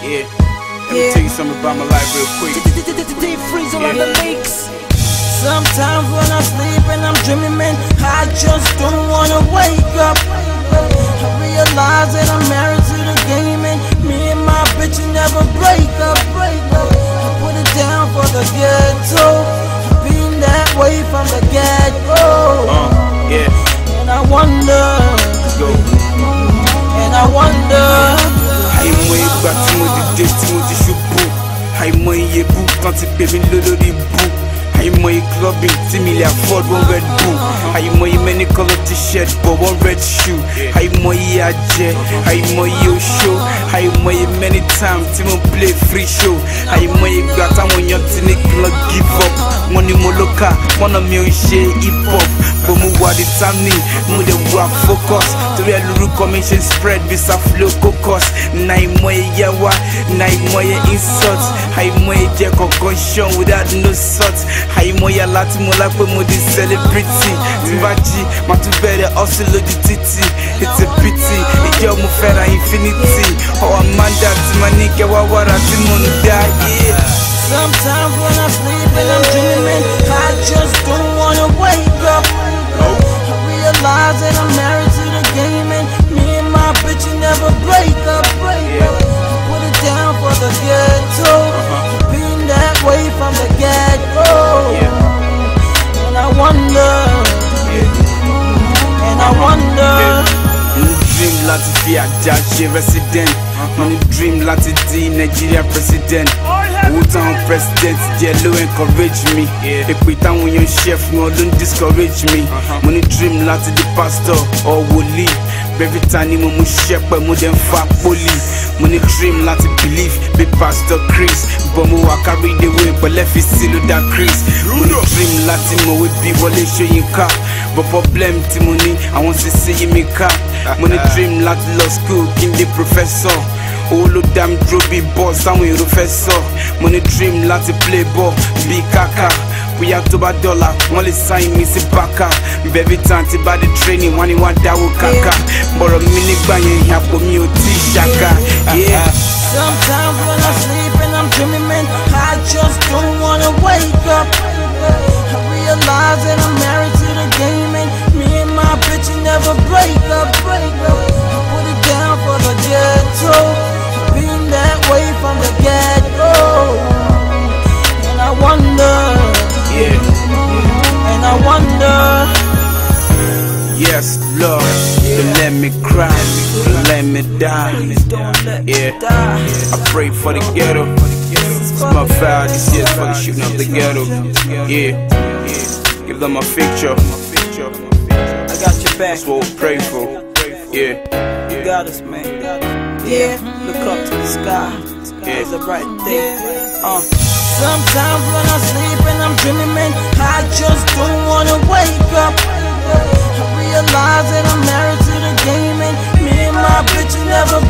Yeah. Let me tell you something about my life real quick. Deep freezer on the leaks. Sometimes when I sleep and I'm dreaming, man, I just don't wanna wake up. I realize that I'm married to the game, and me and my bitch never break up. I put it down for the ghetto, being that way from the get-go. Yeah. And I wonder, Let's go. and I wonder. Àìmọ̀ ìgbà tí mo dìde tí mo ti ṣubú, àìmọ̀ iye bú tán ti pè mí lólórí bú, àìmọ̀ i clubbing tí mi lè afford one Red Bull, àìmọ̀ i many color t-shirt but one red shoe, àìmọ̀ iye àjẹ́, àìmọ̀ iye oṣó, àìmọ̀ iye many times tí mo play free show, àìmọ̀ ìgbà táwọn èèyàn ti ní kí lọ give up, wọ́n ní mo lókà, wọ́n mi ò ń ṣe hip hop, bó mo wà determined, mo dẹ̀ wà focus, torí ẹ lórúkọ mi ṣe spread visa flow cocos, na àìmọ̀ iye wá, na àìmọ̀ iye insult, àìmọ̀ iye jẹ́ kọ̀ọ̀kan ṣan without no salt, àìmọ̀ iye láti mo lápẹ́ mo di celebrity, tí bá jí màá tún bẹ̀rẹ̀ hustle lójú títì, it's a pity, ìjẹ́ mo fẹ́ràn infinity, ọ̀ Amanda tí ma ní kẹwàá wàrà tí mo ń dá, yeah. Sometimes when I sleep and I'm dreaming, I just don't wanna wake up. I realize that I'm married to the game, and me and my bitch never break up. I put it down for the ghetto, being that way from the get-go. And I wonder, and I wonder. Dream láti fi àjà ṣe resident, money dream láti di Nigeria president, owó táwọn president díẹ̀ ló encourage me, èpè táwọn èèyàn ṣe fún wọn ló ń discourage me, money dream láti di pastor or wòlíì, every time ni mo mú ṣẹ́pẹ̀ mo dẹ̀ ń fa poli, money dream láti believe bí pastor Chris, but mo wà carry the way pẹ̀lẹ́ fi sí ló dá Chris, money dream láti mọ̀wé bí Wọlé Ṣóyínká, but problem tí mo ní àwọn sisi yí mi ká, money dream láti lọ school kí n di professor, owó ló dá mi dúró bí boss táwọn èrò fẹ́ sọ, money dream láti play ball bí kàkà, bóyá tó bá dọ́là wọ́n lè sign mi sí bàkà, bẹ́ẹ̀bí tán ti bá di training wọ́n ní wọ́n dáwó kàkà, bọ̀rọ̀ mi nígbà yẹn àpò mi ò tí ì ṣàkà. Sometimes when I sleep and I'm dreaming, man, I just don't wanna wake up. I realize that I'm married to the game, and me and my bitch never break up. I put it down for the ghetto, being that way from the get-go. And I wonder, and I wonder. Yes, Lord, don't let me cry, don't let me die. I pray for the ghetto. It's my vow this year's for the shooting up the ghetto. Give them a picture. I got your back. That's what we pray for. You got us, man. Look up to the sky. It's a bright day. Sometimes when I sleep and I'm dreaming, man, I just don't wanna wake up. I realize that I'm married to the game, and me and my bitch never